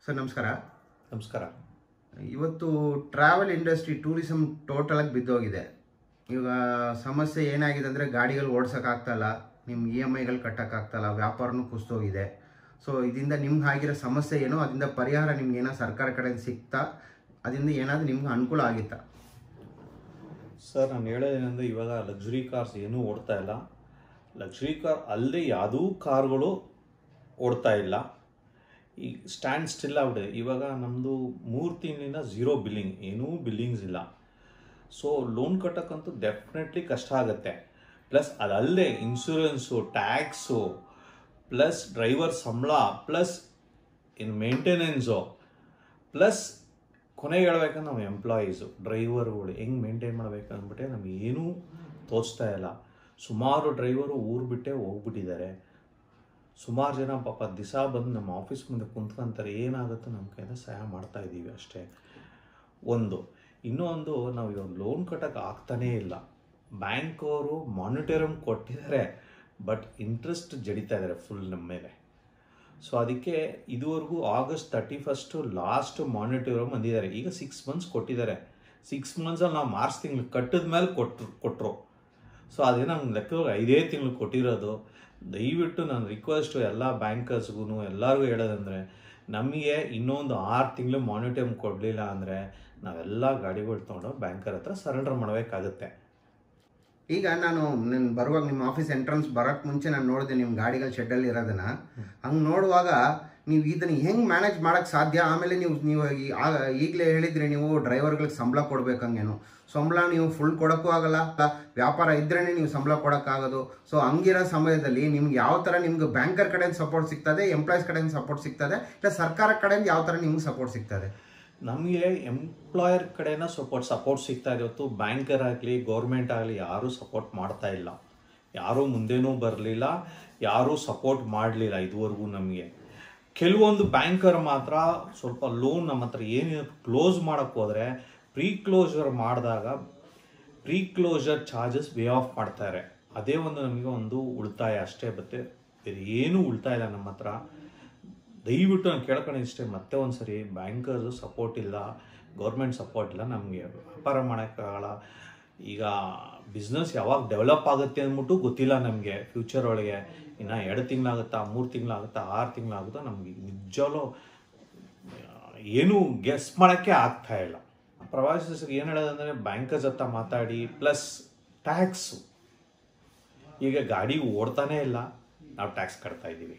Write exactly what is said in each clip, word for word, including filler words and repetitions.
Sir ನಮಸ್ಕಾರ. ನಮಸ್ಕಾರ. ಇವತ್ತು ಟ್ರಾವೆಲ್ ಇಂಡಸ್ಟ್ರಿ ಟೂರಿಸಂ ಟೋಟಲ್ ಆಗಿ ಬಿದ್ದೋಗಿದೆ. ಇವಾಗ ಸಮಸ್ಯೆ ಏನಾಗಿದೆ ಅಂದರೆ ಗಾಡಿಗಳು ಓಡ್ಸೋಕ್ಕಾಗ್ತಾಯಿಲ್ಲ, ನಿಮ್ಮ ಇ ಎಮ್ ಐಗಳು ಕಟ್ಟೋಕ್ಕಾಗ್ತಾಯಿಲ್ಲ, ವ್ಯಾಪಾರನೂ ಕುಸಿದೋಗಿದೆ. ಸೊ ಇದರಿಂದ ನಿಮ್ಗೆ ಆಗಿರೋ ಸಮಸ್ಯೆ ಏನೋ ಅದರಿಂದ ಪರಿಹಾರ ನಿಮ್ಗೆ ಏನೋ ಸರ್ಕಾರ ಕಡೆಯಿಂದ ಸಿಗ್ತಾ, ಅದರಿಂದ ಏನಾದರೂ ನಿಮ್ಗೆ ಅನುಕೂಲ ಆಗಿತ್ತಾ? ಸರ್ ನಾನು ಹೇಳೋದೇನೆಂದರೆ ಇವಾಗ ಲಕ್ಸುರಿ ಕಾರ್ಸ್ ಏನೂ ಓಡ್ತಾ ಇಲ್ಲ. ಲಕ್ಸುರಿ ಕಾರ್ ಅಲ್ಲದೆ ಯಾವುದೂ ಕಾರ್ಗಳು ಓಡ್ತಾ ಇಲ್ಲ. ಈ ಸ್ಟ್ಯಾಂಡ್ ಸ್ಟಿಲ್ ಆಗ್ಬಿಟ್ಟಿದೆ. ಇವಾಗ ನಮ್ಮದು ಮೂರು ತಿಂಗಳಿಂದ ಝೀರೋ ಬಿಲ್ಲಿಂಗ್, ಏನೂ ಬಿಲ್ಲಿಂಗ್ಸ್ ಇಲ್ಲ. ಸೊ ಲೋನ್ ಕಟ್ಟೋಕ್ಕಂತೂ ಡೆಫಿನೆಟ್ಲಿ ಕಷ್ಟ ಆಗುತ್ತೆ. ಪ್ಲಸ್ ಅದಲ್ಲದೆ ಇನ್ಶೂರೆನ್ಸು, ಟ್ಯಾಕ್ಸು, ಪ್ಲಸ್ ಡ್ರೈವರ್ ಸಂಬಳ, ಪ್ಲಸ್ ಇನ್ನು ಮೇಂಟೆನೆನ್ಸು, ಪ್ಲಸ್ ಕೊನೆಗೆ ಹೇಳ್ಬೇಕಂದ್ರೆ ನಾವು ಎಂಪ್ಲಾಯೀಸು ಡ್ರೈವರ್ಗಳು ಹೆಂಗೆ ಮೇಂಟೈನ್ ಮಾಡಬೇಕು ಅಂದ್ಬಿಟ್ಟೆ ನಮಗೆ ಏನೂ ತೋಚ್ತಾ ಇಲ್ಲ. ಸುಮಾರು ಡ್ರೈವರು ಊರು ಬಿಟ್ಟೆ ಹೋಗ್ಬಿಟ್ಟಿದ್ದಾರೆ. ಸುಮಾರು ಜನ ಪಾಪ ದಿವಸ ಬಂದು ನಮ್ಮ ಆಫೀಸ್ ಮುಂದೆ ಕುಂತ್ಕೊಂತಾರೆ, ಏನಾಗುತ್ತೋ ನಮ್ಮ ಕೈಯಿಂದ ಸಹಾಯ ಮಾಡ್ತಾ ಇದ್ದೀವಿ ಅಷ್ಟೇ. ಒಂದು ಇನ್ನೊಂದು, ನಾವು ಇವಾಗ ಲೋನ್ ಕಟ್ಟೋಕ್ಕೆ ಆಗ್ತಾನೇ ಇಲ್ಲ. ಬ್ಯಾಂಕವರು ಮಾನಿಟರಮ್ ಕೊಟ್ಟಿದ್ದಾರೆ, ಬಟ್ ಇಂಟ್ರೆಸ್ಟ್ ಜಡಿತಾ ಇದ್ದಾರೆ ಫುಲ್ ನಮ್ಮ ಮೇಲೆ. ಸೊ ಅದಕ್ಕೆ ಇದುವರೆಗೂ August thirty first last moratorium ಅಂದಿದ್ದಾರೆ. ಈಗ ಸಿಕ್ಸ್ ಮಂತ್ಸ್ ಕೊಟ್ಟಿದ್ದಾರೆ. ಸಿಕ್ಸ್ ಮಂತ್ಸಲ್ಲಿ ನಾವು ಮಾರ್ಚ್ ತಿಂಗಳು ಕಟ್ಟಿದ ಮೇಲೆ ಕೊಟ್ಟರು ಕೊಟ್ಟರು ಸೊ ಅದೇ ನಮ್ಗೆ ಲೆಕ್ಕ ಐದೇ ತಿಂಗಳು ಕೊಟ್ಟಿರೋದು. ದಯವಿಟ್ಟು ನಾನು ರಿಕ್ವೆಸ್ಟು ಎಲ್ಲ ಬ್ಯಾಂಕರ್ಸ್ಗೂ ಎಲ್ಲರಿಗೂ ಹೇಳೋದಂದರೆ, ನಮಗೆ ಇನ್ನೊಂದು ಆರು ತಿಂಗಳು ಮಾನಿಟರಮ್ ಕೊಡಲಿಲ್ಲ ಅಂದರೆ ನಾವೆಲ್ಲ ಗಾಡಿಗಳು ತೊಗೊಂಡು ಬ್ಯಾಂಕರ್ ಹತ್ರ ಸರೆಂಡರ್ ಮಾಡಬೇಕಾಗುತ್ತೆ. ಈಗ ನಾನು ನಾನು ಬರುವಾಗ ನಿಮ್ಮ ಆಫೀಸ್ ಎಂಟ್ರೆನ್ಸ್ ಬರೋಕ್ಕೆ ಮುಂಚೆ ನಾನು ನೋಡಿದೆ ನಿಮ್ಮ ಗಾಡಿಗಳ ಶೆಡ್ಡಲ್ಲಿ ಇರೋದನ್ನ. ಹಂಗೆ ನೋಡುವಾಗ ನೀವು ಇದನ್ನು ಹೆಂಗೆ ಮ್ಯಾನೇಜ್ ಮಾಡೋಕ್ಕೆ ಸಾಧ್ಯ? ಆಮೇಲೆ ನೀವು ನೀವು ಈಗಲೇ ಹೇಳಿದ್ರಿ ನೀವು ಡ್ರೈವರ್ಗಳಿಗೆ ಸಂಬಳ ಕೊಡ್ಬೇಕಂಗೇನು. ಸಂಬಳ ನೀವು ಫುಲ್ ಕೊಡೋಕ್ಕೂ ಆಗಲ್ಲ, ವ್ಯಾಪಾರ ಇದ್ರೇ ನೀವು ಸಂಬಳ ಕೊಡೋಕ್ಕಾಗೋದು. ಸೊ ಹಂಗಿರೋ ಸಮಯದಲ್ಲಿ ನಿಮ್ಗೆ ಯಾವ ಥರ ನಿಮ್ಗೆ ಬ್ಯಾಂಕರ್ ಕಡೆಯಿಂದ ಸಪೋರ್ಟ್ ಸಿಗ್ತದೆ, ಎಂಪ್ಲಾಯೀಸ್ ಕಡೆಯಿಂದ ಸಪೋರ್ಟ್ ಸಿಗ್ತದೆ, ಇಲ್ಲ ಸರ್ಕಾರ ಕಡೆಯಿಂದ ಯಾವ ಥರ ನಿಮ್ಗೆ ಸಪೋರ್ಟ್ ಸಿಗ್ತದೆ? ನಮಗೆ ಎಂಪ್ಲಾಯರ್ ಕಡೆನ ಸಪೋರ್ಟ್ ಸಪೋರ್ಟ್ ಸಿಗ್ತಾ ಇದೆ ಹೊತ್ತು ಬ್ಯಾಂಕರ್ ಆಗಲಿ ಗೌರ್ಮೆಂಟ್ ಆಗಲಿ ಯಾರೂ ಸಪೋರ್ಟ್ ಮಾಡ್ತಾ ಇಲ್ಲ. ಯಾರೂ ಮುಂದೆನೂ ಬರಲಿಲ್ಲ, ಯಾರೂ ಸಪೋರ್ಟ್ ಮಾಡಲಿಲ್ಲ ಇದುವರೆಗೂ. ನಮಗೆ ಕೆಲವೊಂದು ಬ್ಯಾಂಕರ್ ಮಾತ್ರ ಸ್ವಲ್ಪ ಲೋನ್ ನಮ್ಮ ಹತ್ರ ಏನು ಕ್ಲೋಸ್ ಮಾಡೋಕ್ಕೆ ಹೋದರೆ ಪ್ರೀ ಕ್ಲೋಸರ್ ಮಾಡಿದಾಗ pre closure charges waive off ಮಾಡ್ತಾರೆ. ಅದೇ ಒಂದು ನಮಗೆ ಒಂದು ಉಳಿತಾಯ ಅಷ್ಟೇ, ಬತ್ತೆ ಬೇರೆ ಏನೂ ಉಳಿತಾಯ ಇಲ್ಲ ನಮ್ಮ ಹತ್ರ. ದಯವಿಟ್ಟು ನಾನು ಕೇಳ್ಕೊಂಡು ಇಷ್ಟೇ, ಮತ್ತೆ ಒಂದು ಸರಿ ಬ್ಯಾಂಕರ್ಸು ಸಪೋರ್ಟ್ ಇಲ್ಲ, ಗೌರ್ಮೆಂಟ್ ಸಪೋರ್ಟ್ ಇಲ್ಲ, ನಮಗೆ ವ್ಯಾಪಾರ ಮಾಡೋಕ್ಕಾಗಲ್ಲ. ಈಗ ಬಿಸ್ನೆಸ್ ಯಾವಾಗ ಡೆವಲಪ್ ಆಗುತ್ತೆ ಅಂದ್ಬಿಟ್ಟು ಗೊತ್ತಿಲ್ಲ ನಮಗೆ. ಫ್ಯೂಚರ್ ಒಳಗೆ ಇನ್ನು ಎರಡು ತಿಂಗಳಾಗುತ್ತಾ, ಮೂರು ತಿಂಗಳಾಗುತ್ತಾ, ಆರು ತಿಂಗಳಾಗುತ್ತಾ, ನಮಗೆ ನಿಜವೂ ಏನೂ ಗೆಸ್ ಮಾಡೋಕ್ಕೆ ಆಗ್ತಾ ಇಲ್ಲ. ಪ್ರವಾಸಿಗರಿಗೆ ಏನು ಹೇಳೋದಂದರೆ ಬ್ಯಾಂಕರ್ಸ್ ಹತ್ರ ಮಾತಾಡಿ, ಪ್ಲಸ್ ಟ್ಯಾಕ್ಸು. ಈಗ ಗಾಡಿ ಓಡ್ತಾನೇ ಇಲ್ಲ, ನಾವು ಟ್ಯಾಕ್ಸ್ ಕಟ್ತಾ ಇದ್ದೀವಿ.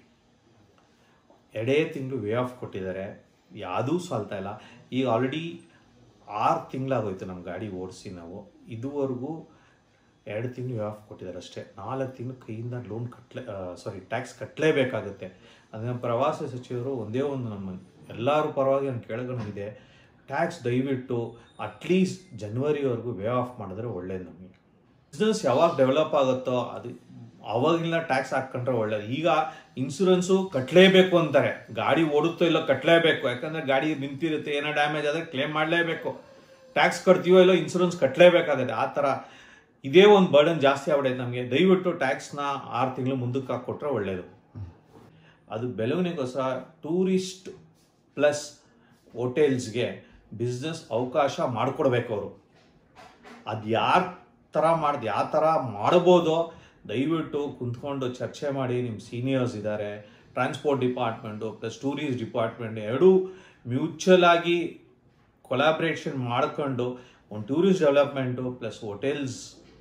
ಎರಡೇ ತಿಂಗಳು ವೇ ಆಫ್ ಕೊಟ್ಟಿದ್ದಾರೆ, ಯಾವುದೂ ಸಾಲ್ತಾ ಇಲ್ಲ. ಈಗ ಆಲ್ರೆಡಿ ಆರು ತಿಂಗಳಾಗೋಯ್ತು ನಮ್ಮ ಗಾಡಿ ಓಡಿಸಿ. ನಾವು ಇದುವರೆಗೂ ಎರಡು ತಿಂಗಳು ವೇ ಆಫ್ ಕೊಟ್ಟಿದ್ದಾರೆ ಅಷ್ಟೇ. ನಾಲ್ಕು ತಿಂಗಳು ಕೈಯಿಂದ ಲೋನ್ ಕಟ್ಟಲೇ ಸಾರಿ ಟ್ಯಾಕ್ಸ್ ಕಟ್ಟಲೇಬೇಕಾಗುತ್ತೆ. ಅದನ್ನು ಪ್ರವಾಸ ಸಚಿವರು ಒಂದೇ ಒಂದು ನಮ್ಮ ಎಲ್ಲರೂ ಪರವಾಗಿ ನಾನು ಕೇಳ್ಕೊಂಡಿದ್ದೆ, ಟ್ಯಾಕ್ಸ್ ದಯವಿಟ್ಟು ಅಟ್ಲೀಸ್ಟ್ ಜನವರಿವರೆಗೂ ವೇ ಆಫ್ ಮಾಡಿದ್ರೆ ಒಳ್ಳೇದು. ನಮಗೆ ಬಿಸ್ನೆಸ್ ಯಾವಾಗ ಡೆವಲಪ್ ಆಗುತ್ತೋ ಅದು ಅವಾಗಿಲ್ಲ ಟ್ಯಾಕ್ಸ್ ಹಾಕ್ಕೊಂಡ್ರೆ ಒಳ್ಳೇದು. ಈಗ ಇನ್ಶೂರೆನ್ಸು ಕಟ್ಟಲೇಬೇಕು ಅಂತಾರೆ, ಗಾಡಿ ಓಡುತ್ತೋ ಇಲ್ಲೋ ಕಟ್ಟಲೇಬೇಕು. ಯಾಕಂದರೆ ಗಾಡಿ ನಿಂತಿರುತ್ತೆ, ಏನೋ ಡ್ಯಾಮೇಜ್ ಆದರೆ ಕ್ಲೇಮ್ ಮಾಡಲೇಬೇಕು. ಟ್ಯಾಕ್ಸ್ ಕಟ್ತೀವೋ ಇಲ್ಲೋ ಇನ್ಶೂರೆನ್ಸ್ ಕಟ್ಟಲೇಬೇಕಾಗುತ್ತೆ. ಆ ಥರ ಇದೇ ಒಂದು ಬರ್ಡನ್ ಜಾಸ್ತಿ ಆಗ್ಬಿಡೈತೆ ನಮಗೆ. ದಯವಿಟ್ಟು ಟ್ಯಾಕ್ಸ್ನ ಆರು ತಿಂಗಳು ಮುಂದಕ್ಕೆ ಹಾಕ್ಕೊಟ್ರೆ ಒಳ್ಳೆಯದು. ಅದು ಬೆಳವಣಿಗೆಗೋಸ್ಕರ ಟೂರಿಸ್ಟ್ ಪ್ಲಸ್ ಹೋಟೆಲ್ಸ್ಗೆ ಬಿಸ್ನೆಸ್ ಅವಕಾಶ ಮಾಡಿಕೊಡ್ಬೇಕು ಅವರು. ಅದು ಯಾರ ಥರ ಮಾಡ್ದು ಯಾವ ಥರ ಮಾಡ್ಬೋದೋ ದಯವಿಟ್ಟು ಕುಂತ್ಕೊಂಡು ಚರ್ಚೆ ಮಾಡಿ. ನಿಮ್ಮ ಸೀನಿಯರ್ಸ್ ಇದ್ದಾರೆ, transport department plus tourist department ಎರಡೂ ಮ್ಯೂಚುವಲ್ ಆಗಿ ಕೊಲಾಬ್ರೇಷನ್ ಮಾಡ್ಕೊಂಡು ಒಂದು tourist development plus hotels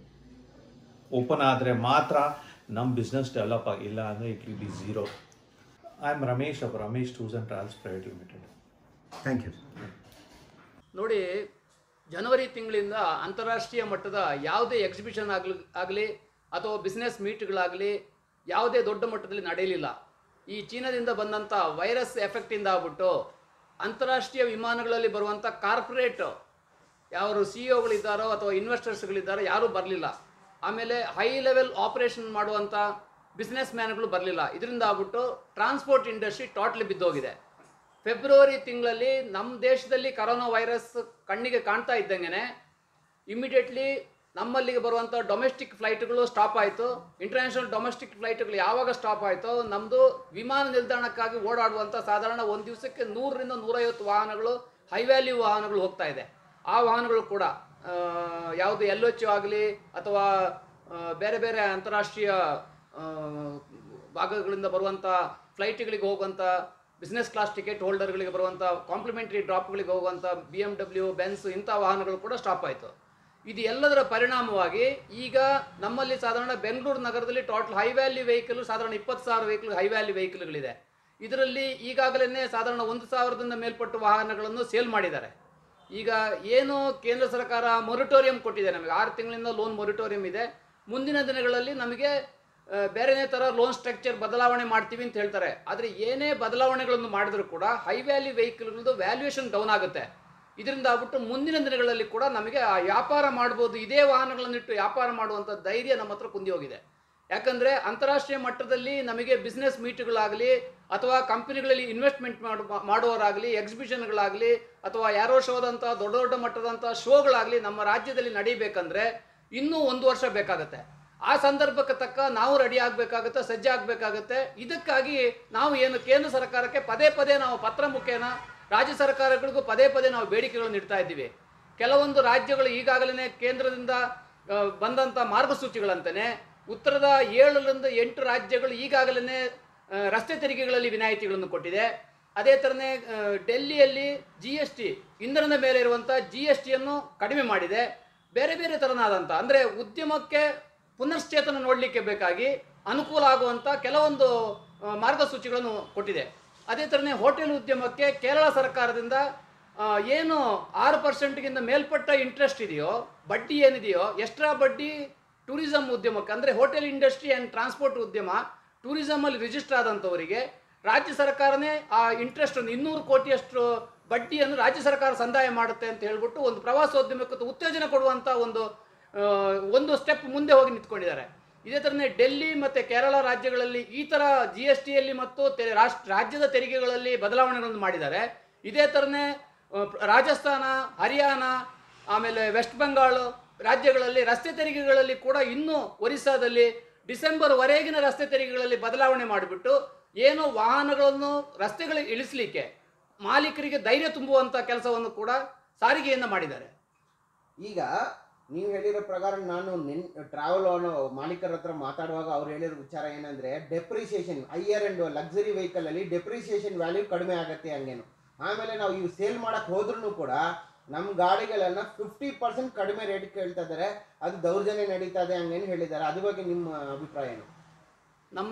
open ಆದರೆ ಮಾತ್ರ ನಮ್ಮ ಬಿಸ್ನೆಸ್ ಡೆವಲಪ್ ಆಗಿಲ್ಲ ಅಂದರೆ it will be zero. I am Ramesh of Ramesh tours and travels private limited. Thank you. ನೋಡಿ, ಜನವರಿ ತಿಂಗಳಿಂದ ಅಂತಾರಾಷ್ಟ್ರೀಯ ಮಟ್ಟದ ಯಾವುದೇ ಎಕ್ಸಿಬಿಷನ್ ಆಗಲಿ ಆಗಲಿ ಅಥವಾ ಬಿಸ್ನೆಸ್ ಮೀಟ್ಗಳಾಗಲಿ ಯಾವುದೇ ದೊಡ್ಡ ಮಟ್ಟದಲ್ಲಿ ನಡೆಯಲಿಲ್ಲ. ಈ ಚೀನಾದಿಂದ ಬಂದಂಥ ವೈರಸ್ ಎಫೆಕ್ಟಿಂದ ಆಗ್ಬಿಟ್ಟು ಅಂತಾರಾಷ್ಟ್ರೀಯ ವಿಮಾನಗಳಲ್ಲಿ ಬರುವಂಥ ಕಾರ್ಪೊರೇಟ್ ಯಾರು ಸಿ ಇ ಒಗಳಿದ್ದಾರೋ ಅಥವಾ ಇನ್ವೆಸ್ಟರ್ಸ್ಗಳಿದ್ದಾರೋ ಯಾರೂ ಬರಲಿಲ್ಲ. ಆಮೇಲೆ ಹೈ ಲೆವೆಲ್ ಆಪರೇಷನ್ ಮಾಡುವಂಥ ಬಿಸ್ನೆಸ್ ಮ್ಯಾನ್ಗಳು ಬರಲಿಲ್ಲ. ಇದರಿಂದ ಆಗ್ಬಿಟ್ಟು ಟ್ರಾನ್ಸ್ಪೋರ್ಟ್ ಇಂಡಸ್ಟ್ರಿ ಟೋಟ್ಲಿ ಬಿದ್ದೋಗಿದೆ. ಫೆಬ್ರವರಿ ತಿಂಗಳಲ್ಲಿ ನಮ್ಮ ದೇಶದಲ್ಲಿ ಕರೋನಾ ವೈರಸ್ ಕಣ್ಣಿಗೆ ಕಾಣ್ತಾ ಇದ್ದಂಗೆ ಇಮಿಡಿಯೇಟ್ಲಿ ನಮ್ಮಲ್ಲಿಗೆ ಬರುವಂಥ ಡೊಮೆಸ್ಟಿಕ್ ಫ್ಲೈಟ್ಗಳು ಸ್ಟಾಪ್ ಆಯಿತು. ಇಂಟರ್ನ್ಯಾಷನಲ್ ಡೊಮೆಸ್ಟಿಕ್ ಫ್ಲೈಟ್ಗಳು ಯಾವಾಗ ಸ್ಟಾಪ್ ಆಯಿತೋ ನಮ್ಮದು ವಿಮಾನ ನಿಲ್ದಾಣಕ್ಕಾಗಿ ಓಡಾಡುವಂಥ ಸಾಧಾರಣ ಒಂದು ದಿವಸಕ್ಕೆ ನೂರರಿಂದ ನೂರೈವತ್ತು ವಾಹನಗಳು ಹೈ ವ್ಯಾಲ್ಯೂ ವಾಹನಗಳು ಹೋಗ್ತಾ ಇದೆ. ಆ ವಾಹನಗಳು ಕೂಡ ಯಾವುದು ಎಲ್ ಎಚ್ ಆಗಲಿ ಅಥವಾ ಬೇರೆ ಬೇರೆ ಅಂತಾರಾಷ್ಟ್ರೀಯ ಭಾಗಗಳಿಂದ ಬರುವಂಥ ಫ್ಲೈಟ್ಗಳಿಗೆ ಹೋಗುವಂಥ ಬಿಸ್ನೆಸ್ ಕ್ಲಾಸ್ ಟಿಕೆಟ್ ಹೋಲ್ಡರ್ಗಳಿಗೆ ಬರುವಂಥ ಕಾಂಪ್ಲಿಮೆಂಟ್ರಿ ಡ್ರಾಪ್ಗಳಿಗೆ ಹೋಗುವಂಥ ಬಿ ಎಮ್ ಡಬ್ಲ್ಯೂ ಬೆನ್ಸ್ ಇಂಥ ವಾಹನಗಳು ಕೂಡ ಸ್ಟಾಪ್ ಆಯಿತು. ಇದು ಎಲ್ಲದರ ಪರಿಣಾಮವಾಗಿ ಈಗ ನಮ್ಮಲ್ಲಿ ಸಾಧಾರಣ ಬೆಂಗಳೂರು ನಗರದಲ್ಲಿ ಟೋಟಲ್ ಹೈ ವ್ಯಾಲ್ಯೂ ವೆಹಿಕಲ್ ಸಾಧಾರಣ ಇಪ್ಪತ್ತು ಸಾವಿರ ವೆಹಿಕಲ್ ಹೈ ವ್ಯಾಲ್ಯೂ ವೆಹಿಕಲ್ಗಳಿದೆ. ಇದರಲ್ಲಿ ಈಗಾಗಲೇ ಸಾಧಾರಣ ಒಂದು ಸಾವಿರದಿಂದ ಮೇಲ್ಪಟ್ಟು ವಾಹನಗಳನ್ನು ಸೇಲ್ ಮಾಡಿದ್ದಾರೆ. ಈಗ ಏನು ಕೇಂದ್ರ ಸರ್ಕಾರ ಮೊರಿಟೋರಿಯಂ ಕೊಟ್ಟಿದೆ, ನಮಗೆ ಆರು ತಿಂಗಳಿಂದ ಲೋನ್ ಮೊರಿಟೋರಿಯಂ ಇದೆ. ಮುಂದಿನ ದಿನಗಳಲ್ಲಿ ನಮಗೆ ಬೇರೆನೇ ಥರ ಲೋನ್ ಸ್ಟ್ರಕ್ಚರ್ ಬದಲಾವಣೆ ಮಾಡ್ತೀವಿ ಅಂತ ಹೇಳ್ತಾರೆ. ಆದರೆ ಏನೇ ಬದಲಾವಣೆಗಳನ್ನು ಮಾಡಿದರೂ ಕೂಡ ಹೈ ವ್ಯಾಲ್ಯೂ ವೆಹಿಕಲ್ಗಳದ್ದು ವ್ಯಾಲ್ಯೂಯೇಷನ್ ಡೌನ್ ಆಗುತ್ತೆ. ಇದರಿಂದ ಆಗ್ಬಿಟ್ಟು ಮುಂದಿನ ದಿನಗಳಲ್ಲಿ ಕೂಡ ನಮಗೆ ಆ ವ್ಯಾಪಾರ ಮಾಡ್ಬೋದು, ಇದೇ ವಾಹನಗಳನ್ನಿಟ್ಟು ವ್ಯಾಪಾರ ಮಾಡುವಂಥ ಧೈರ್ಯ ನಮ್ಮ ಹತ್ರ ಕುಂದಿ ಹೋಗಿದೆ. ಯಾಕಂದರೆ ಅಂತಾರಾಷ್ಟ್ರೀಯ ಮಟ್ಟದಲ್ಲಿ ನಮಗೆ ಬಿಸ್ನೆಸ್ ಮೀಟ್ಗಳಾಗಲಿ ಅಥವಾ ಕಂಪನಿಗಳಲ್ಲಿ ಇನ್ವೆಸ್ಟ್ಮೆಂಟ್ ಮಾಡು ಮಾಡುವವರಾಗಲಿ ಎಕ್ಸಿಬಿಷನ್ಗಳಾಗಲಿ ಅಥವಾ ಯಾರೋ ಶೋದಂಥ ದೊಡ್ಡ ದೊಡ್ಡ ಮಟ್ಟದಂಥ ಶೋಗಳಾಗಲಿ ನಮ್ಮ ರಾಜ್ಯದಲ್ಲಿ ನಡೀಬೇಕಂದ್ರೆ ಇನ್ನೂ ಒಂದು ವರ್ಷ ಬೇಕಾಗುತ್ತೆ. ಆ ಸಂದರ್ಭಕ್ಕೆ ತಕ್ಕ ನಾವು ರೆಡಿ ಆಗಬೇಕಾಗುತ್ತೆ, ಸಜ್ಜಾಗಬೇಕಾಗುತ್ತೆ. ಇದಕ್ಕಾಗಿ ನಾವು ಏನು ಕೇಂದ್ರ ಸರ್ಕಾರಕ್ಕೆ ಪದೇ ಪದೇ ನಾವು ಪತ್ರ ಮುಖೇನ ರಾಜ್ಯ ಸರ್ಕಾರಗಳಿಗೂ ಪದೇ ಪದೇ ನಾವು ಬೇಡಿಕೆಗಳನ್ನು ಇಡ್ತಾ ಇದ್ದೀವಿ. ಕೆಲವೊಂದು ರಾಜ್ಯಗಳು ಈಗಾಗಲೇ ಕೇಂದ್ರದಿಂದ ಬಂದಂಥ ಮಾರ್ಗಸೂಚಿಗಳಂತೆಯೇ ಉತ್ತರದ ಏಳರಿಂದ ಎಂಟು ರಾಜ್ಯಗಳು ಈಗಾಗಲೇ ರಸ್ತೆ ತೆರಿಗೆಗಳಲ್ಲಿ ವಿನಾಯಿತಿಗಳನ್ನು ಕೊಟ್ಟಿದೆ. ಅದೇ ಥರನೇ ಡೆಲ್ಲಿಯಲ್ಲಿ ಜಿ ಎಸ್ ಟಿ ಇಂಧನದ ಮೇಲೆ ಇರುವಂಥ ಜಿ ಎಸ್ ಟಿಯನ್ನು ಕಡಿಮೆ ಮಾಡಿದೆ. ಬೇರೆ ಬೇರೆ ಥರನಾದಂಥ ಅಂದರೆ ಉದ್ಯಮಕ್ಕೆ ಪುನಶ್ಚೇತನ ನೋಡಲಿಕ್ಕೆ ಬೇಕಾಗಿ ಅನುಕೂಲ ಆಗುವಂಥ ಕೆಲವೊಂದು ಮಾರ್ಗಸೂಚಿಗಳನ್ನು ಕೊಟ್ಟಿದೆ. ಅದೇ ಥರನೇ ಹೋಟೆಲ್ ಉದ್ಯಮಕ್ಕೆ ಕೇರಳ ಸರ್ಕಾರದಿಂದ ಏನು ಆರು ಪರ್ಸೆಂಟ್ಗಿಂತ ಮೇಲ್ಪಟ್ಟ ಇಂಟ್ರೆಸ್ಟ್ ಇದೆಯೋ, ಬಡ್ಡಿ ಏನಿದೆಯೋ, ಎಕ್ಸ್ಟ್ರಾ ಬಡ್ಡಿ ಟೂರಿಸಂ ಉದ್ಯಮಕ್ಕೆ ಅಂದರೆ ಹೋಟೆಲ್ ಇಂಡಸ್ಟ್ರಿ ಆ್ಯಂಡ್ ಟ್ರಾನ್ಸ್ಪೋರ್ಟ್ ಉದ್ಯಮ ಟೂರಿಸಮಲ್ಲಿ ರಿಜಿಸ್ಟರ್ ಆದಂಥವರಿಗೆ ರಾಜ್ಯ ಸರ್ಕಾರನೇ ಆ ಇಂಟ್ರೆಸ್ಟ್ ಒಂದು ಇನ್ನೂರು ಕೋಟಿಯಷ್ಟು ಬಡ್ಡಿಯನ್ನು ರಾಜ್ಯ ಸರ್ಕಾರ ಸಂದಾಯ ಮಾಡುತ್ತೆ ಅಂತ ಹೇಳ್ಬಿಟ್ಟು ಒಂದು ಪ್ರವಾಸೋದ್ಯಮಕ್ಕೆ ಉತ್ತೇಜನ ಕೊಡುವಂಥ ಒಂದು ಒಂದು ಸ್ಟೆಪ್ ಮುಂದೆ ಹೋಗಿ ನಿಂತ್ಕೊಂಡಿದ್ದಾರೆ. ಇದೇ ಥರನೇ ಡೆಲ್ಲಿ ಮತ್ತು ಕೇರಳ ರಾಜ್ಯಗಳಲ್ಲಿ ಈ ಥರ ಜಿ ಎಸ್ ಟಿಯಲ್ಲಿ ಮತ್ತು ರಾಷ್ಟ್ರ ರಾಜ್ಯದ ತೆರಿಗೆಗಳಲ್ಲಿ ಬದಲಾವಣೆಗಳನ್ನು ಮಾಡಿದ್ದಾರೆ. ಇದೇ ಥರನೇ ರಾಜಸ್ಥಾನ, ಹರಿಯಾಣ, ಆಮೇಲೆ ವೆಸ್ಟ್ ಬೆಂಗಾಲ್ ರಾಜ್ಯಗಳಲ್ಲಿ ರಸ್ತೆ ತೆರಿಗೆಗಳಲ್ಲಿ ಕೂಡ ಇನ್ನೂ ಒರಿಸ್ಸಾದಲ್ಲಿ ಡಿಸೆಂಬರ್ವರೆಗಿನ ರಸ್ತೆ ತೆರಿಗೆಗಳಲ್ಲಿ ಬದಲಾವಣೆ ಮಾಡಿಬಿಟ್ಟು ಏನು ವಾಹನಗಳನ್ನು ರಸ್ತೆಗಳಿಗೆ ಇಳಿಸಲಿಕ್ಕೆ ಮಾಲೀಕರಿಗೆ ಧೈರ್ಯ ತುಂಬುವಂಥ ಕೆಲಸವನ್ನು ಕೂಡ ಸಾರಿಗೆಯಿಂದ ಮಾಡಿದ್ದಾರೆ. ಈಗ ನೀವು ಹೇಳಿರೋ ಪ್ರಕಾರ ನಾನು ನಿನ್ ಟ್ರಾವೆಲ್ ಮಾಲೀಕರ ಹತ್ರ ಮಾತಾಡುವಾಗ ಅವ್ರು ಹೇಳಿರೋ ವಿಚಾರ ಏನಂದರೆ ಡೆಪ್ರಿಸಿಯೇಷನ್ ಹೈಯರ್ ಆ್ಯಂಡ್ ಲಕ್ಸರಿ ವೆಹಿಕಲಲ್ಲಿ ಡೆಪ್ರಿಸಿಯೇಷನ್ ವ್ಯಾಲ್ಯೂ ಕಡಿಮೆ ಆಗುತ್ತೆ ಹಂಗೇನು. ಆಮೇಲೆ ನಾವು ಇವು ಸೇಲ್ ಮಾಡೋಕ್ಕೆ ಹೋದ್ರೂ ಕೂಡ ನಮ್ಮ ಗಾಡಿಗಳನ್ನು ಫಿಫ್ಟಿ ಪರ್ಸೆಂಟ್ ಕಡಿಮೆ ರೇಟ್ ಕೇಳ್ತಾ ಇದ್ದಾರೆ, ಅದು ದೌರ್ಜನ್ಯ ನಡೀತಾ ಇದೆ ಹಂಗೇನು ಹೇಳಿದ್ದಾರೆ. ಅದ್ರ ಬಗ್ಗೆ ನಿಮ್ಮ ಅಭಿಪ್ರಾಯ ಏನು? ನಮ್ಮ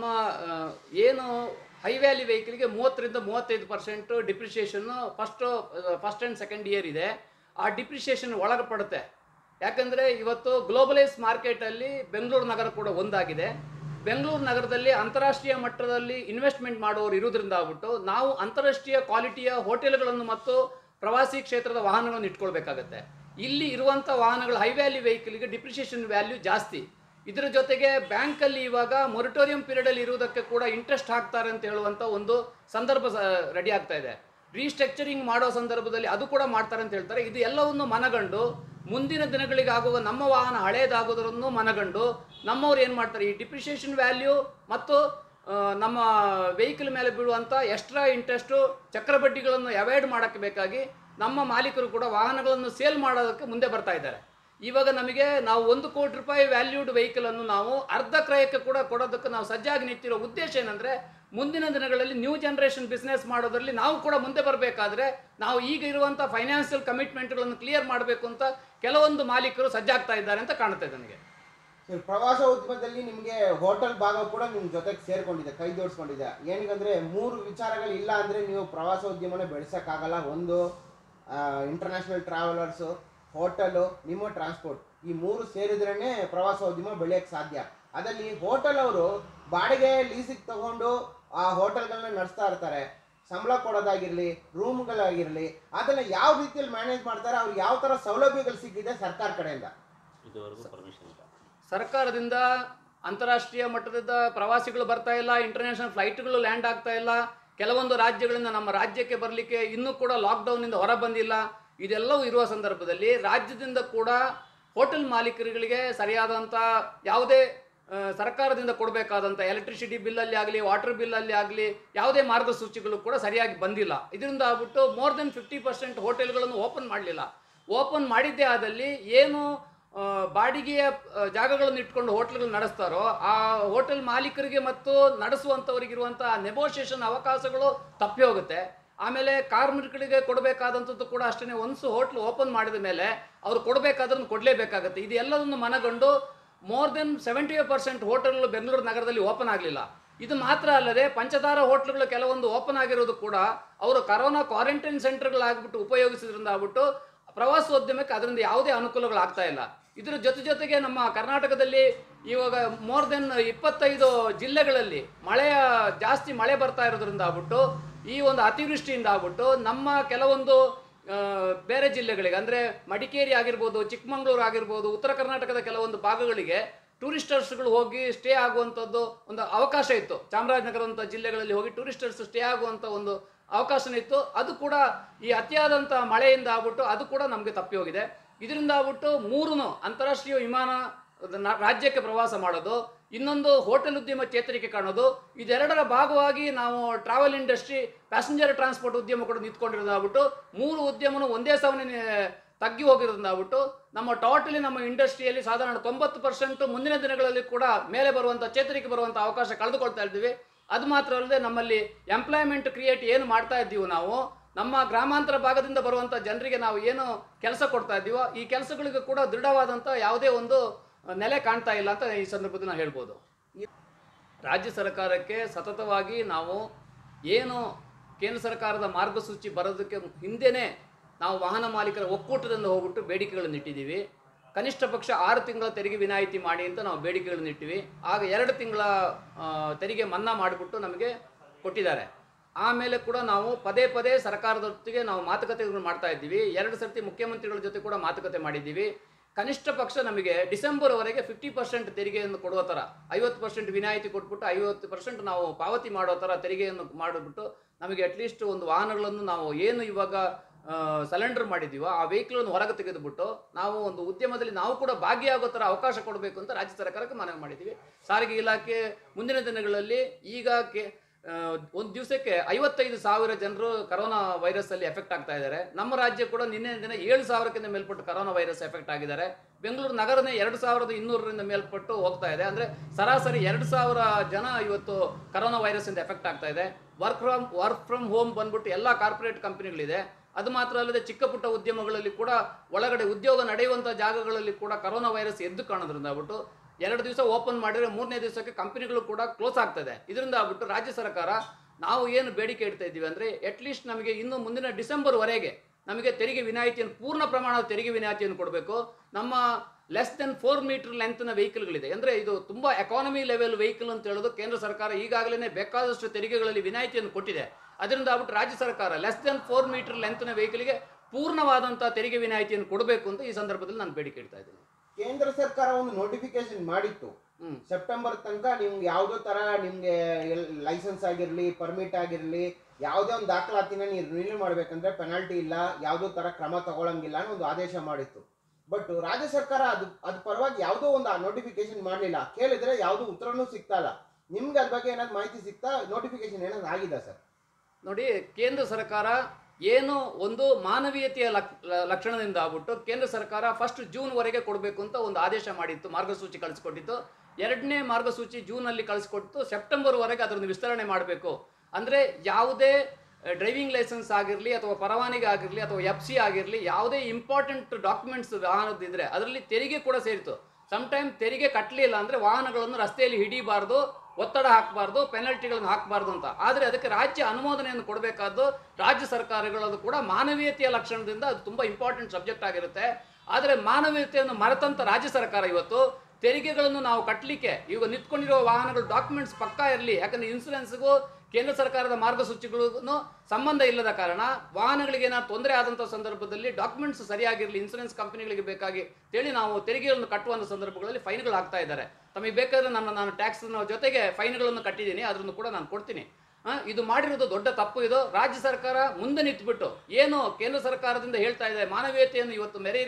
ಏನು ಹೈ ವ್ಯಾಲ್ಯೂ ವೆಹಿಕಲ್ಗೆ ಮೂವತ್ತರಿಂದ ಮೂವತ್ತೈದು ಪರ್ಸೆಂಟ್ ಡಿಪ್ರಿಸಿಯೇಷನ್ನು first first and second year ಇದೆ. ಆ ಡಿಪ್ರಿಸಿಯೇಷನ್ ಒಳಗೆ ಪಡುತ್ತೆ. ಯಾಕಂದರೆ ಇವತ್ತು ಗ್ಲೋಬಲೈಸ್ ಮಾರ್ಕೆಟಲ್ಲಿ ಬೆಂಗಳೂರು ನಗರ ಕೂಡ ಒಂದಾಗಿದೆ. ಬೆಂಗಳೂರು ನಗರದಲ್ಲಿ ಅಂತಾರಾಷ್ಟ್ರೀಯ ಮಟ್ಟದಲ್ಲಿ ಇನ್ವೆಸ್ಟ್ಮೆಂಟ್ ಮಾಡುವವರು ಇರೋದ್ರಿಂದ ಆಗ್ಬಿಟ್ಟು ನಾವು ಅಂತಾರಾಷ್ಟ್ರೀಯ ಕ್ವಾಲಿಟಿಯ ಹೋಟೆಲ್ಗಳನ್ನು ಮತ್ತು ಪ್ರವಾಸಿ ಕ್ಷೇತ್ರದ ವಾಹನಗಳನ್ನು ಇಟ್ಕೊಳ್ಬೇಕಾಗತ್ತೆ. ಇಲ್ಲಿ ಇರುವಂಥ ವಾಹನಗಳು ಹೈ ವ್ಯಾಲ್ಯೂ ವೆಹಿಕಲ್ಗೆ ಡಿಪ್ರಿಸಿಯೇಷನ್ ವ್ಯಾಲ್ಯೂ ಜಾಸ್ತಿ. ಇದರ ಜೊತೆಗೆ ಬ್ಯಾಂಕಲ್ಲಿ ಇವಾಗ ಮೊರಿಟೋರಿಯಂ ಪೀರಿಯಡಲ್ಲಿ ಇರುವುದಕ್ಕೆ ಕೂಡ ಇಂಟ್ರೆಸ್ಟ್ ಹಾಕ್ತಾರೆ ಅಂತ ಹೇಳುವಂಥ ಒಂದು ಸಂದರ್ಭ ರೆಡಿ ಆಗ್ತಾ ಇದೆ. ರೀಸ್ಟ್ರಕ್ಚರಿಂಗ್ ಮಾಡೋ ಸಂದರ್ಭದಲ್ಲಿ ಅದು ಕೂಡ ಮಾಡ್ತಾರೆ ಅಂತ ಹೇಳ್ತಾರೆ. ಇದು ಎಲ್ಲವನ್ನು ಮನಗಂಡು ಮುಂದಿನ ದಿನಗಳಿಗಾಗುವ ನಮ್ಮ ವಾಹನ ಹಳೇದಾಗೋದನ್ನು ಮನಗಂಡು ನಮ್ಮವ್ರು ಏನು ಮಾಡ್ತಾರೆ, ಈ ಡಿಪ್ರಿಸಿಯೇಷನ್ ವ್ಯಾಲ್ಯೂ ಮತ್ತು ನಮ್ಮ ವೆಹಿಕಲ್ ಮೇಲೆ ಬೀಳುವಂಥ ಎಕ್ಸ್ಟ್ರಾ ಇಂಟ್ರೆಸ್ಟು ಚಕ್ರಬಡ್ಡಿಗಳನ್ನು ಅವಾಯ್ಡ್ ಮಾಡೋಕ್ಕೆ ಬೇಕಾಗಿ ನಮ್ಮ ಮಾಲೀಕರು ಕೂಡ ವಾಹನಗಳನ್ನು ಸೇಲ್ ಮಾಡೋದಕ್ಕೆ ಮುಂದೆ ಬರ್ತಾ ಇದ್ದಾರೆ. ಇವಾಗ ನಮಗೆ ನಾವು ಒಂದು ಕೋಟಿ ರೂಪಾಯಿ ವ್ಯಾಲ್ಯೂಡ್ ವೆಹಿಕಲನ್ನು ನಾವು ಅರ್ಧ ಕ್ರಯಕ್ಕೆ ಕೂಡ ಕೊಡೋದಕ್ಕೆ ನಾವು ಸಜ್ಜಾಗಿ ನಿಂತಿರೋ ಉದ್ದೇಶ ಏನಂದರೆ ಮುಂದಿನ ದಿನಗಳಲ್ಲಿ ನ್ಯೂ ಜನ್ರೇಷನ್ ಬಿಸ್ನೆಸ್ ಮಾಡೋದರಲ್ಲಿ ನಾವು ಕೂಡ ಮುಂದೆ ಬರಬೇಕಾದ್ರೆ ನಾವು ಈಗ ಇರುವಂಥ ಫೈನಾನ್ಷಿಯಲ್ ಕಮಿಟ್ಮೆಂಟ್ಗಳನ್ನು ಕ್ಲಿಯರ್ ಮಾಡಬೇಕು ಅಂತ ಕೆಲವೊಂದು ಮಾಲೀಕರು ಸಜ್ಜಾಗ್ತಾ ಇದ್ದಾರೆ ಅಂತ ಕಾಣುತ್ತೆ ನನಗೆ. ಪ್ರವಾಸ ಉದ್ಯಮದಲ್ಲಿ ನಿಮಗೆ ಹೋಟೆಲ್ ಭಾಗ ಕೂಡ ನಿಮ್ಮ ಜೊತೆಗೆ ಸೇರ್ಕೊಂಡಿದೆ, ಕೈ ಜೋಡಿಸ್ಕೊಂಡಿದೆ. ಏನಕ್ಕಂದರೆ ಮೂರು ವಿಚಾರಗಳು ಇಲ್ಲ ಅಂದರೆ ನೀವು ಪ್ರವಾಸ ಉದ್ಯಮನ ಬೆಳೆಸೋಕ್ಕಾಗಲ್ಲ. ಒಂದು ಇಂಟರ್ನ್ಯಾಷನಲ್ ಟ್ರಾವೆಲರ್ಸು, ಹೋಟೆಲು, ನಿಮ್ಮ ಟ್ರಾನ್ಸ್ಪೋರ್ಟ್, ಈ ಮೂರು ಸೇರಿದ್ರೇ ಪ್ರವಾಸೋದ್ಯಮ ಬೆಳೆಯೋಕ್ಕೆ ಸಾಧ್ಯ. ಅದರಲ್ಲಿ ಹೋಟೆಲ್ ಅವರು ಬಾಡಿಗೆ ಲೀಸಿಗೆ ತಗೊಂಡು ಆ ಹೋಟೆಲ್ಗಳನ್ನ ನಡೆಸ್ತಾ ಇರ್ತಾರೆ. ಸಂಬಳ ಕೊಡೋದಾಗಿರಲಿ, ರೂಮ್ಗಳಾಗಿರಲಿ, ಅದನ್ನು ಯಾವ ರೀತಿಯಲ್ಲಿ ಮ್ಯಾನೇಜ್ ಮಾಡ್ತಾರೆ, ಅವ್ರಿಗೆ ಯಾವ ಥರ ಸೌಲಭ್ಯಗಳು ಸಿಕ್ಕಿದೆ ಸರ್ಕಾರ ಕಡೆಯಿಂದ? ಇದುವರೆಗೂ ಪರ್ಮಿಷನ್ ಇಲ್ಲ. ಸರ್ಕಾರದಿಂದ ಅಂತಾರಾಷ್ಟ್ರೀಯ ಮಟ್ಟದ ಪ್ರವಾಸಿಗಳು ಬರ್ತಾ ಇಲ್ಲ, ಇಂಟರ್ನ್ಯಾಷನಲ್ ಫ್ಲೈಟ್ಗಳು ಲ್ಯಾಂಡ್ ಆಗ್ತಾ ಇಲ್ಲ. ಕೆಲವೊಂದು ರಾಜ್ಯಗಳಿಂದ ನಮ್ಮ ರಾಜ್ಯಕ್ಕೆ ಬರಲಿಕ್ಕೆ ಇನ್ನೂ ಕೂಡ ಲಾಕ್ಡೌನ್ನಿಂದ ಹೊರ ಬಂದಿಲ್ಲ. ಇದೆಲ್ಲವೂ ಇರುವ ಸಂದರ್ಭದಲ್ಲಿ ರಾಜ್ಯದಿಂದ ಕೂಡ ಹೋಟೆಲ್ ಮಾಲೀಕರುಗಳಿಗೆ ಸರಿಯಾದಂಥ ಯಾವುದೇ ಆ, ಸರ್ಕಾರದಿಂದ ಕೊಡಬೇಕಾದಂಥ ಎಲೆಕ್ಟ್ರಿಸಿಟಿ ಬಿಲ್ಲಲ್ಲಿ ಆಗಲಿ ವಾಟರ್ ಬಿಲ್ಲಲ್ಲಿ ಆಗಲಿ ಯಾವುದೇ ಮಾರ್ಗಸೂಚಿಗಳು ಕೂಡ ಸರಿಯಾಗಿ ಬಂದಿಲ್ಲ. ಇದರಿಂದ ಆಗ್ಬಿಟ್ಟು ಮೋರ್ ದೆನ್ ಫಿಫ್ಟಿ ಪರ್ಸೆಂಟ್ ಹೋಟೆಲ್ಗಳನ್ನು ಓಪನ್ ಮಾಡಲಿಲ್ಲ. ಓಪನ್ ಮಾಡಿದ್ದೇ ಆದಲ್ಲಿ ಏನು ಆ, ಬಾಡಿಗೆಯ ಆ, ಜಾಗಗಳನ್ನು ಇಟ್ಕೊಂಡು ಹೋಟೆಲ್ಗಳು ನಡೆಸ್ತಾರೋ ಆ ಹೋಟೆಲ್ ಮಾಲೀಕರಿಗೆ ಮತ್ತು ನಡೆಸುವಂಥವರಿಗಿರುವಂಥ ನೆಗೋಷಿಯೇಷನ್ ಅವಕಾಶಗಳು ತಪ್ಪಿ ಹೋಗುತ್ತೆ. ಆಮೇಲೆ ಕಾರ್ಮಿಕರಿಗೆ ಕೊಡಬೇಕಾದಂಥದ್ದು ಕೂಡ ಅಷ್ಟೇ. ಒನ್ಸು ಹೋಟ್ಲ್ ಓಪನ್ ಮಾಡಿದ ಮೇಲೆ ಅವ್ರು ಕೊಡಬೇಕಾದ್ರನ್ನು ಕೊಡಲೇಬೇಕಾಗತ್ತೆ. ಇದು ಎಲ್ಲದನ್ನು ಮನಗಂಡು ಮೋರ್ ದೆನ್ ಸೆವೆಂಟಿ ಪರ್ಸೆಂಟ್ ಹೋಟೆಲ್ಗಳು ಬೆಂಗಳೂರು ನಗರದಲ್ಲಿ ಓಪನ್ ಆಗಲಿಲ್ಲ. ಇದು ಮಾತ್ರ ಅಲ್ಲದೆ ಪಂಚತಾರ ಹೋಟ್ಲುಗಳು ಕೆಲವೊಂದು ಓಪನ್ ಆಗಿರೋದು ಕೂಡ ಅವರು ಕರೋನಾ ಕ್ವಾರಂಟೈನ್ ಸೆಂಟರ್ಗಳಾಗ್ಬಿಟ್ಟು ಉಪಯೋಗಿಸಿದ್ರಿಂದ ಆಗ್ಬಿಟ್ಟು ಪ್ರವಾಸೋದ್ಯಮಕ್ಕೆ ಅದರಿಂದ ಯಾವುದೇ ಅನುಕೂಲಗಳಾಗ್ತಾ ಇಲ್ಲ. ಇದರ ಜೊತೆ ಜೊತೆಗೆ ನಮ್ಮ ಕರ್ನಾಟಕದಲ್ಲಿ ಇವಾಗ ಮೋರ್ ದೆನ್ ಇಪ್ಪತ್ತೈದು ಜಿಲ್ಲೆಗಳಲ್ಲಿ ಮಳೆಯ ಜಾಸ್ತಿ ಮಳೆ ಬರ್ತಾ ಇರೋದ್ರಿಂದ ಆಗ್ಬಿಟ್ಟು ಈ ಒಂದು ಅತಿವೃಷ್ಟಿಯಿಂದ ಆಗ್ಬಿಟ್ಟು ನಮ್ಮ ಕೆಲವೊಂದು ಬೇರೆ ಜಿಲ್ಲೆಗಳಿಗೆ ಅಂದರೆ ಮಡಿಕೇರಿ ಆಗಿರ್ಬೋದು, ಚಿಕ್ಕಮಗಳೂರು ಆಗಿರ್ಬೋದು, ಉತ್ತರ ಕರ್ನಾಟಕದ ಕೆಲವೊಂದು ಭಾಗಗಳಿಗೆ ಟೂರಿಸ್ಟರ್ಸ್ಗಳು ಹೋಗಿ ಸ್ಟೇ ಆಗುವಂಥದ್ದು ಒಂದು ಅವಕಾಶ ಇತ್ತು. ಚಾಮರಾಜನಗರಂಥ ಜಿಲ್ಲೆಗಳಲ್ಲಿ ಹೋಗಿ ಟೂರಿಸ್ಟರ್ಸ್ ಸ್ಟೇ ಆಗುವಂಥ ಒಂದು ಅವಕಾಶನೇ ಇತ್ತು. ಅದು ಕೂಡ ಈ ಅತಿಯಾದಂಥ ಮಳೆಯಿಂದ ಆಗ್ಬಿಟ್ಟು ಅದು ಕೂಡ ನಮಗೆ ತಪ್ಪಿ ಹೋಗಿದೆ. ಇದರಿಂದ ಆಗ್ಬಿಟ್ಟು ಮೂರೂ ಅಂತಾರಾಷ್ಟ್ರೀಯ ವಿಮಾನ ರಾಜ್ಯಕ್ಕೆ ಪ್ರವಾಸ ಮಾಡೋದು, ಇನ್ನೊಂದು ಹೋಟೆಲ್ ಉದ್ಯಮ ಚೇತರಿಕೆ ಕಾಣೋದು, ಇದೆರಡರ ಭಾಗವಾಗಿ ನಾವು ಟ್ರಾವೆಲ್ ಇಂಡಸ್ಟ್ರಿ ಪ್ಯಾಸೆಂಜರ್ ಟ್ರಾನ್ಸ್ಪೋರ್ಟ್ ಉದ್ಯಮ ಕೂಡ ನಿಂತ್ಕೊಂಡಿರೋದಾಗ್ಬಿಟ್ಟು ಮೂರು ಉದ್ಯಮನೂ ಒಂದೇ ಸವನೇ ತಗ್ಗಿ ಹೋಗಿರೋದಾಗ್ಬಿಟ್ಟು ನಮ್ಮ ಟೋಟಲಿ ನಮ್ಮ ಇಂಡಸ್ಟ್ರಿಯಲ್ಲಿ ಸಾಧಾರಣ ತೊಂಬತ್ತು ಪರ್ಸೆಂಟ್ ಮುಂದಿನ ದಿನಗಳಲ್ಲಿ ಕೂಡ ಮೇಲೆ ಬರುವಂಥ ಚೇತರಿಕೆ ಬರುವಂಥ ಅವಕಾಶ ಕಳೆದುಕೊಳ್ತಾ ಇದ್ದೀವಿ. ಅದು ಮಾತ್ರ ಅಲ್ಲದೆ ನಮ್ಮಲ್ಲಿ ಎಂಪ್ಲಾಯ್ಮೆಂಟ್ ಕ್ರಿಯೇಟ್ ಏನು ಮಾಡ್ತಾ ಇದ್ದೀವಿ ನಾವು ನಮ್ಮ ಗ್ರಾಮಾಂತರ ಭಾಗದಿಂದ ಬರುವಂಥ ಜನರಿಗೆ ನಾವು ಏನು ಕೆಲಸ ಕೊಡ್ತಾ ಇದ್ದೀವೋ ಈ ಕೆಲಸಗಳಿಗೆ ಕೂಡ ದೃಢವಾದಂಥ ಯಾವುದೇ ಒಂದು ನೆಲೆ ಕಾಣ್ತಾ ಇಲ್ಲ ಅಂತ ಈ ಸಂದರ್ಭದಲ್ಲಿ ನಾವು ಹೇಳ್ಬೋದು. ರಾಜ್ಯ ಸರ್ಕಾರಕ್ಕೆ ಸತತವಾಗಿ ನಾವು ಏನು ಕೇಂದ್ರ ಸರ್ಕಾರದ ಮಾರ್ಗಸೂಚಿ ಬರೋದಕ್ಕೆ ಹಿಂದೆನೇ ನಾವು ವಾಹನ ಮಾಲೀಕರ ಒಕ್ಕೂಟದಿಂದ ಹೋಗ್ಬಿಟ್ಟು ಬೇಡಿಕೆಗಳನ್ನು ಇಟ್ಟಿದ್ದೀವಿ. ಕನಿಷ್ಠ ಪಕ್ಷ ಆರು ತಿಂಗಳ ತೆರಿಗೆ ವಿನಾಯಿತಿ ಮಾಡಿ ಅಂತ ನಾವು ಬೇಡಿಕೆಗಳನ್ನು ಇಟ್ಟಿವಿ. ಆಗ ಎರಡು ತಿಂಗಳ ತೆರಿಗೆ ಮನ್ನಾ ಮಾಡಿಬಿಟ್ಟು ನಮಗೆ ಕೊಟ್ಟಿದ್ದಾರೆ. ಆಮೇಲೆ ಕೂಡ ನಾವು ಪದೇ ಪದೇ ಸರ್ಕಾರದೊಟ್ಟಿಗೆ ನಾವು ಮಾತುಕತೆಗಳು ಮಾಡ್ತಾ ಇದ್ದೀವಿ. ಎರಡು ಸರ್ತಿ ಮುಖ್ಯಮಂತ್ರಿಗಳ ಜೊತೆ ಕೂಡ ಮಾತುಕತೆ ಮಾಡಿದ್ದೀವಿ. ಕನಿಷ್ಠ ಪಕ್ಷ ನಮಗೆ ಡಿಸೆಂಬರ್ವರೆಗೆ ಫಿಫ್ಟಿ ಪರ್ಸೆಂಟ್ ತೆರಿಗೆಯನ್ನು ಕೊಡುವ ಥರ ಐವತ್ತು ಪರ್ಸೆಂಟ್ ವಿನಾಯಿತಿ ಕೊಟ್ಬಿಟ್ಟು ಐವತ್ತು ಪರ್ಸೆಂಟ್ ನಾವು ಪಾವತಿ ಮಾಡೋ ಥರ ತೆರಿಗೆಯನ್ನು ಮಾಡಿಬಿಟ್ಟು ನಮಗೆ ಅಟ್ಲೀಸ್ಟ್ ಒಂದು ವಾಹನಗಳನ್ನು ನಾವು ಏನು ಇವಾಗ ಸಲೆಂಡರ್ ಮಾಡಿದ್ದೀವೋ ಆ ವೆಹಿಕಲನ್ನು ಹೊರಗೆ ತೆಗೆದುಬಿಟ್ಟು ನಾವು ಒಂದು ಉದ್ಯಮದಲ್ಲಿ ನಾವು ಕೂಡ ಭಾಗಿಯಾಗೋ ಥರ ಅವಕಾಶ ಕೊಡಬೇಕು ಅಂತ ರಾಜ್ಯ ಸರ್ಕಾರಕ್ಕೆ ಮನವಿ ಮಾಡಿದ್ದೀವಿ. ಸಾರಿಗೆ ಇಲಾಖೆ ಮುಂದಿನ ದಿನಗಳಲ್ಲಿ ಈಗ ಕೆ ಒಂದು ದಿವಸಕ್ಕೆ ಐವತ್ತೈದು ಸಾವಿರ ಜನರು ಕರೋನಾ ವೈರಸ್ ಅಲ್ಲಿ ಎಫೆಕ್ಟ್ ಆಗ್ತಾ ಇದ್ದಾರೆ. ನಮ್ಮ ರಾಜ್ಯ ಕೂಡ ನಿನ್ನೆ ದಿನ ಏಳು ಸಾವಿರಕ್ಕಿಂತ ಮೇಲ್ಪಟ್ಟು ಕರೋನಾ ವೈರಸ್ ಎಫೆಕ್ಟ್ ಆಗಿದ್ದಾರೆ. ಬೆಂಗಳೂರು ನಗರನೇ ಎರಡು ಸಾವಿರದ ಇನ್ನೂರರಿಂದ ಮೇಲ್ಪಟ್ಟು ಹೋಗ್ತಾ ಇದೆ. ಅಂದ್ರೆ ಸರಾಸರಿ ಎರಡು ಸಾವಿರ ಜನ ಇವತ್ತು ಕರೋನಾ ವೈರಸ್ ಇಂದ ಎಫೆಕ್ಟ್ ಆಗ್ತಾ ಇದೆ. Work from work from home ಬಂದ್ಬಿಟ್ಟು ಎಲ್ಲ ಕಾರ್ಪೊರೇಟ್ ಕಂಪನಿಗಳಿದೆ. ಅದು ಮಾತ್ರ ಅಲ್ಲದೆ ಚಿಕ್ಕ ಪುಟ್ಟ ಉದ್ಯಮಗಳಲ್ಲಿ ಕೂಡ ಒಳಗಡೆ ಉದ್ಯೋಗ ನಡೆಯುವಂಥ ಜಾಗಗಳಲ್ಲಿ ಕೂಡ ಕರೋನಾ ವೈರಸ್ ಎದ್ದು ಕಾಣೋದ್ರಿಂದ ಆಗ್ಬಿಟ್ಟು ಎರಡು ದಿವಸ ಓಪನ್ ಮಾಡಿದರೆ ಮೂರನೇ ದಿವಸಕ್ಕೆ ಕಂಪನಿಗಳು ಕೂಡ ಕ್ಲೋಸ್ ಆಗ್ತದೆ. ಇದರಿಂದ ಆಗ್ಬಿಟ್ಟು ರಾಜ್ಯ ಸರ್ಕಾರ ನಾವು ಏನು ಬೇಡಿಕೆ ಇಡ್ತಾ ಇದ್ದೀವಿ ಅಂದರೆ ಅಟ್ಲೀಸ್ಟ್ ನಮಗೆ ಇನ್ನು ಮುಂದಿನ ಡಿಸೆಂಬರ್ವರೆಗೆ ನಮಗೆ ತೆರಿಗೆ ವಿನಾಯಿತಿಯನ್ನು ಪೂರ್ಣ ಪ್ರಮಾಣದ ತೆರಿಗೆ ವಿನಾಯಿತಿಯನ್ನು ಕೊಡಬೇಕು. ನಮ್ಮ ಲೆಸ್ ದೆನ್ ಫೋರ್ ಮೀಟರ್ ಲೆಂತ್ನ ವೆಹಿಕಲ್ಗಳಿದೆ, ಅಂದರೆ ಇದು ತುಂಬ ಎಕಾನಮಿ ಲೆವೆಲ್ ವೆಹಿಕಲ್ ಅಂತ ಹೇಳೋದು ಕೇಂದ್ರ ಸರ್ಕಾರ ಈಗಾಗಲೇ ಬೇಕಾದಷ್ಟು ತೆರಿಗೆಗಳಲ್ಲಿ ವಿನಾಯಿತಿಯನ್ನು ಕೊಟ್ಟಿದೆ. ಅದರಿಂದ ಆಗ್ಬಿಟ್ಟು ರಾಜ್ಯ ಸರ್ಕಾರ ಲೆಸ್ ದೆನ್ ಫೋರ್ ಮೀಟರ್ ಲೆಂತ್ನ ವೆಹಿಕಲ್ಗೆ ಪೂರ್ಣವಾದಂಥ ತೆರಿಗೆ ವಿನಾಯಿತಿಯನ್ನು ಕೊಡಬೇಕು ಅಂತ ಈ ಸಂದರ್ಭದಲ್ಲಿ ನಾನು ಬೇಡಿಕೆ ಇಡ್ತಾ ಇದ್ದೀನಿ. ಕೇಂದ್ರ ಸರ್ಕಾರ ಒಂದು ನೋಟಿಫಿಕೇಶನ್ ಮಾಡಿತ್ತು ಸೆಪ್ಟೆಂಬರ್ ತನಕ ನಿಮ್ಗೆ ಯಾವುದೋ ತರ ನಿಮ್ಗೆ ಲೈಸೆನ್ಸ್ ಆಗಿರ್ಲಿ ಪರ್ಮಿಟ್ ಆಗಿರ್ಲಿ ಯಾವುದೇ ಒಂದು ದಾಖಲಾತಿನ ನೀವು ರಿನ್ಯೂ ಮಾಡ್ಬೇಕಂದ್ರೆ ಪೆನಾಲ್ಟಿ ಇಲ್ಲ, ಯಾವುದೋ ತರ ಕ್ರಮ ತಗೊಳಂಗಿಲ್ಲ ಅನ್ನೋ ಒಂದು ಆದೇಶ ಮಾಡಿತ್ತು. ಬಟ್ ರಾಜ್ಯ ಸರ್ಕಾರ ಅದು ಅದ್ ಪರವಾಗಿ ಯಾವುದೋ ಒಂದು ನೋಟಿಫಿಕೇಶನ್ ಮಾಡಲಿಲ್ಲ. ಕೇಳಿದ್ರೆ ಯಾವುದು ಉತ್ತರನೂ ಸಿಗ್ತಾ ಇಲ್ಲ. ನಿಮ್ಗೆ ಅದ್ರ ಬಗ್ಗೆ ಏನಾದ್ರು ಮಾಹಿತಿ ಸಿಗ್ತಾ? ನೋಟಿಫಿಕೇಶನ್ ಏನಾದ್ರು ಆಗಿದೆ ಸರ್? ನೋಡಿ, ಕೇಂದ್ರ ಸರ್ಕಾರ ಏನು ಒಂದು ಮಾನವೀಯತೆಯ ಲಕ್ಷಣದಿಂದ ಆಗ್ಬಿಟ್ಟು ಕೇಂದ್ರ ಸರ್ಕಾರ ಫಸ್ಟ್ ಜೂನ್ವರೆಗೆ ಕೊಡಬೇಕು ಅಂತ ಒಂದು ಆದೇಶ ಮಾಡಿತ್ತು, ಮಾರ್ಗಸೂಚಿ ಕಳಿಸ್ಕೊಟ್ಟಿತ್ತು. ಎರಡನೇ ಮಾರ್ಗಸೂಚಿ ಜೂನಲ್ಲಿ ಕಳಿಸ್ಕೊಟ್ಟು ಸೆಪ್ಟೆಂಬರ್ವರೆಗೆ ಅದನ್ನು ವಿಸ್ತರಣೆ ಮಾಡಬೇಕು. ಅಂದರೆ ಯಾವುದೇ ಡ್ರೈವಿಂಗ್ ಲೈಸೆನ್ಸ್ ಆಗಿರಲಿ ಅಥವಾ ಪರವಾನಗಿ ಆಗಿರಲಿ ಅಥವಾ ಎಫ್ ಸಿ ಆಗಿರಲಿ ಯಾವುದೇ ಇಂಪಾರ್ಟೆಂಟ್ ಡಾಕ್ಯುಮೆಂಟ್ಸ್ ವಾಹನದಿದ್ರೆ ಅದರಲ್ಲಿ ತೆರಿಗೆ ಕೂಡ ಸೇರಿತು. ಸಮ್ಟೈಮ್ ತೆರಿಗೆ ಕಟ್ಟಲಿಲ್ಲ ಅಂದರೆ ವಾಹನಗಳನ್ನು ರಸ್ತೆಯಲ್ಲಿ ಹಿಡಿಬಾರ್ದು, ಒತ್ತಡ ಹಾಕಬಾರ್ದು, ಪೆನಲ್ಟಿಗಳನ್ನು ಹಾಕಬಾರ್ದು ಅಂತ. ಆದರೆ ಅದಕ್ಕೆ ರಾಜ್ಯ ಅನುಮೋದನೆಯನ್ನು ಕೊಡಬೇಕಾದ್ದು ರಾಜ್ಯ ಸರ್ಕಾರಗಳದು ಕೂಡ ಮಾನವೀಯತೆಯ ಲಕ್ಷಣದಿಂದ ಅದು ತುಂಬ ಇಂಪಾರ್ಟೆಂಟ್ ಸಬ್ಜೆಕ್ಟ್ ಆಗಿರುತ್ತೆ. ಆದರೆ ಮಾನವೀಯತೆಯನ್ನು ಮರೆತಂತ ರಾಜ್ಯ ಸರ್ಕಾರ ಇವತ್ತು ತೆರಿಗೆಗಳನ್ನು ನಾವು ಕಟ್ಟಲಿಕ್ಕೆ ಈಗ ನಿಂತ್ಕೊಂಡಿರೋ ವಾಹನಗಳು ಡಾಕ್ಯುಮೆಂಟ್ಸ್ ಪಕ್ಕಾ ಇರಲಿ, ಯಾಕಂದರೆ ಇನ್ಸೂರೆನ್ಸ್ಗೂ ಕೇಂದ್ರ ಸರ್ಕಾರದ ಮಾರ್ಗಸೂಚಿಗಳಿಗೂ ಸಂಬಂಧ ಇಲ್ಲದ ಕಾರಣ ವಾಹನಗಳಿಗೆ ಏನಾದ್ರು ತೊಂದರೆ ಆದಂಥ ಸಂದರ್ಭದಲ್ಲಿ ಡಾಕ್ಯುಮೆಂಟ್ಸ್ ಸರಿಯಾಗಿರಲಿ ಇನ್ಸೂರೆನ್ಸ್ ಕಂಪನಿಗಳಿಗೆ ಬೇಕಾಗಿ ಹೇಳಿ ನಾವು ತೆರಿಗೆಗಳನ್ನು ಕಟ್ಟುವಂಥ ಸಂದರ್ಭಗಳಲ್ಲಿ ಫೈನ್ಗಳು ಹಾಕ್ತಾ ಇದ್ದಾರೆ. ತಮಗೆ ಬೇಕಾದರೆ ನನ್ನ ನಾನು ಟ್ಯಾಕ್ಸ್ ಜೊತೆಗೆ ಫೈನ್ಗಳನ್ನು ಕಟ್ಟಿದ್ದೀನಿ, ಅದನ್ನು ಕೂಡ ನಾನು ಕೊಡ್ತೀನಿ. ಇದು ಮಾಡಿರೋದು ದೊಡ್ಡ ತಪ್ಪು. ಇದು ರಾಜ್ಯ ಸರ್ಕಾರ ಮುಂದೆ ನಿಂತುಬಿಟ್ಟು ಏನು ಕೇಂದ್ರ ಸರ್ಕಾರದಿಂದ ಹೇಳ್ತಾ ಇದೆ ಮಾನವೀಯತೆಯನ್ನು ಇವತ್ತು ಮೆರೆಯಿರಿ,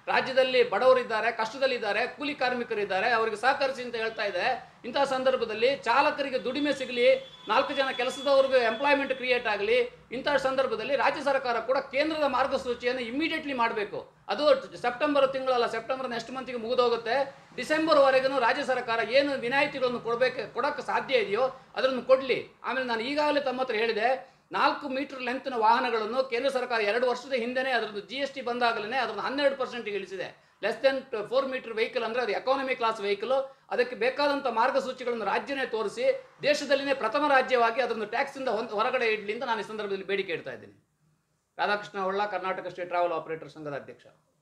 ರಾಜ್ಯದಲ್ಲಿ ಬಡವರಿದ್ದಾರೆ, ಕಷ್ಟದಲ್ಲಿದ್ದಾರೆ, ಕೂಲಿ ಕಾರ್ಮಿಕರಿದ್ದಾರೆ, ಅವರಿಗೆ ಸಹಕರಿಸಿ ಅಂತ ಹೇಳ್ತಾ ಇದೆ. ಇಂತಹ ಸಂದರ್ಭದಲ್ಲಿ ಚಾಲಕರಿಗೆ ದುಡಿಮೆ ಸಿಗಲಿ, ನಾಲ್ಕು ಜನ ಕೆಲಸದವ್ರಿಗೆ ಎಂಪ್ಲಾಯ್ಮೆಂಟ್ ಕ್ರಿಯೇಟ್ ಆಗಲಿ. ಇಂತಹ ಸಂದರ್ಭದಲ್ಲಿ ರಾಜ್ಯ ಸರ್ಕಾರ ಕೂಡ ಕೇಂದ್ರದ ಮಾರ್ಗಸೂಚಿಯನ್ನು ಇಮಿಡಿಯೇಟ್ಲಿ ಮಾಡಬೇಕು. ಅದು ಸೆಪ್ಟೆಂಬರ್ ತಿಂಗಳಲ್ಲ, ಸೆಪ್ಟೆಂಬರ್ ನೆಕ್ಸ್ಟ್ ಮಂತ್ಗೆ ಮುಗಿದೋಗುತ್ತೆ. ಡಿಸೆಂಬರ್ವರೆಗೂ ರಾಜ್ಯ ಸರ್ಕಾರ ಏನು ವಿನಾಯಿತಿಗಳನ್ನು ಕೊಡಬೇಕು ಕೊಡೋಕ್ಕೆ ಸಾಧ್ಯ ಇದೆಯೋ ಅದನ್ನು ಕೊಡಲಿ. ಆಮೇಲೆ ನಾನು ಈಗಾಗಲೇ ತಮ್ಮ ಹತ್ರ ಹೇಳಿದೆ, ನಾಲ್ಕು ಮೀಟರ್ ಲೆಂತ್ನ ವಾಹನಗಳನ್ನು ಕೇಂದ್ರ ಸರ್ಕಾರ ಎರಡು ವರ್ಷದ ಹಿಂದೆನೇ ಅದರದ್ದು ಜಿ ಎಸ್ ಟಿ ಬಂದಾಗಲೇ ಅದನ್ನು ಹನ್ನೆರಡು ಪರ್ಸೆಂಟ್ಗೆ ಇಳಿಸಿದೆ. Less than four metre vehicle ಅಂದರೆ ಅದು ಎಕಾನಮಿ ಕ್ಲಾಸ್ ವೆಹಿಕಲ್. ಅದಕ್ಕೆ ಬೇಕಾದಂಥ ಮಾರ್ಗಸೂಚಿಗಳನ್ನು ರಾಜ್ಯನೇ ತೋರಿಸಿ ದೇಶದಲ್ಲಿನೇ ಪ್ರಥಮ ರಾಜ್ಯವಾಗಿ ಅದನ್ನು ಟ್ಯಾಕ್ಸಿಂದ ಹೊರಗಡೆ ಇಡಲಿ ಅಂತ ನಾನು ಈ ಸಂದರ್ಭದಲ್ಲಿ ಬೇಡಿಕೆ ಇಡ್ತಾ ಇದ್ದೀನಿ. Radhakrishna Holla, Karnataka state travel operator ಸಂಘದ ಅಧ್ಯಕ್ಷ.